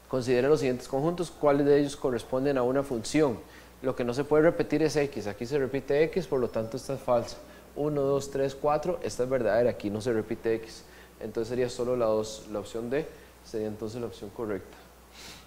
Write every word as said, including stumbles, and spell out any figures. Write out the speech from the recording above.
Considere los siguientes conjuntos, cuáles de ellos corresponden a una función. Lo que no se puede repetir es x, aquí se repite x, por lo tanto esta es falsa. uno, dos, tres, cuatro, esta es verdadera, aquí no se repite x. Entonces sería solo la, dos, la opción D, sería entonces la opción correcta.